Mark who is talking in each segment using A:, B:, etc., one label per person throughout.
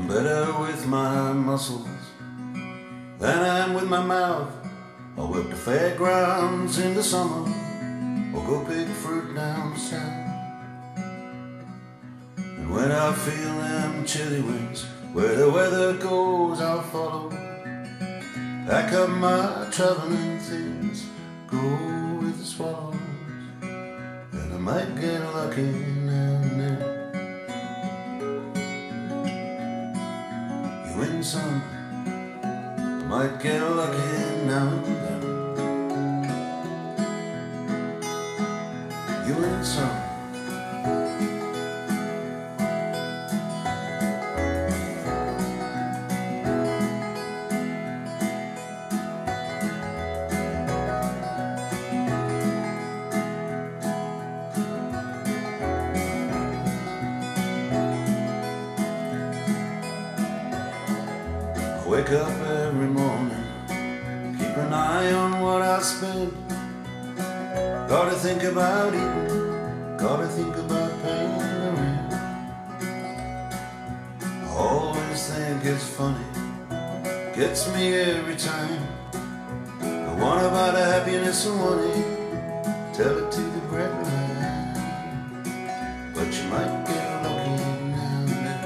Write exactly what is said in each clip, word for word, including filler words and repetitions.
A: better with my muscles than I am with my mouth. I'll work the fairgrounds in the summer or go pick fruit down south. And when I feel them chilly winds, where the weather goes I'll follow. Pack up my traveling things, go with the swallows, and I might get lucky now and then. You win some, I might get lucky now and then. You win some. Wake up every morning, keep an eye on what I spend. Gotta think about eating, gotta think about paying the rent. I always think it's funny, gets me every time. The one about the happiness of money, tell it to the breadline. But you might get lucky now and then.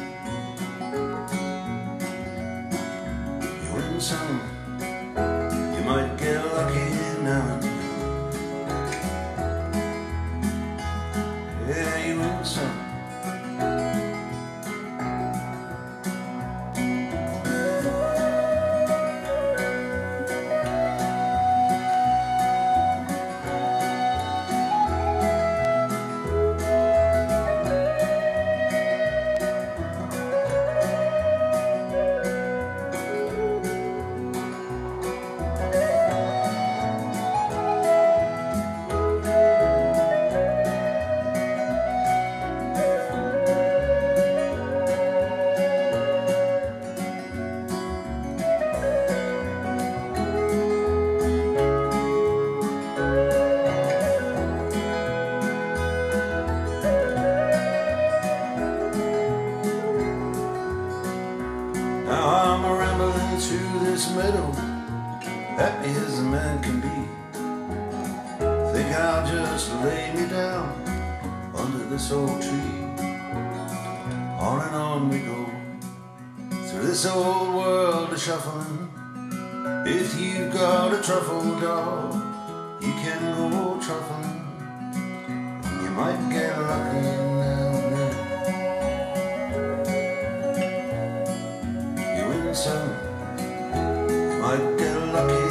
A: Some, you might get lucky now and then. Yeah, you win some. Now I'm a rambling through this meadow, happy as a man can be. Think I'll just lay me down under this old tree. On and on we go, through this old world a-shuffling. If you've got a truffle dog, you can go truffling. And you might get lucky now and then. Some might get lucky